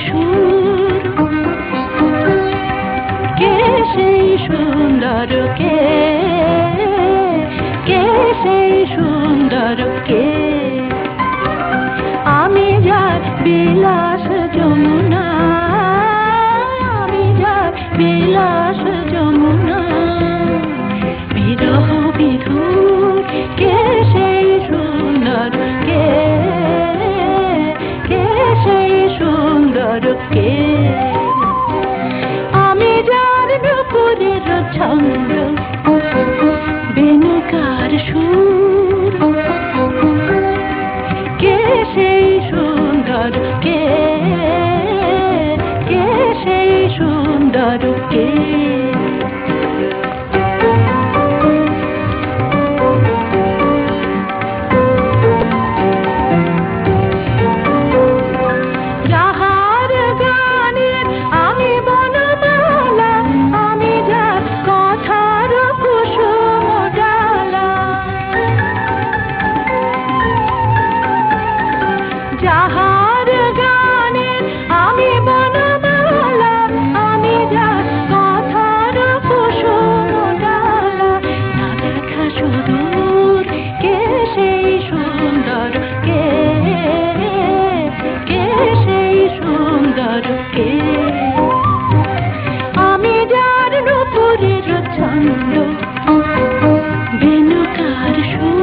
সুর, কে সেই সুন্দর, কে সেই সুন্দর, কে? আমি যার বিলাস যমুনা, আমি যার বিলাস যমুনা, বিরহ বিধুর, কে সেই সুন্দর, কে সেই সুন্দর, কে? আমি যার নূপুরের ছন্দ, বেনুকার সুর, কে সেই সুন্দর, কে সেই সুন্দর, কে? যাহার গানের আমি বনমালা, আমি যার কথার কুসুম ডালা, যাহার গানের আমি বনমালা, আমি যার কথার কুসুম ডালা, না দেখা সুদূর, কে সেই সুন্দর, কে সেই সুন্দর, কে? আমি যার নূপুরের ছন্দ, বেনুকার সুর,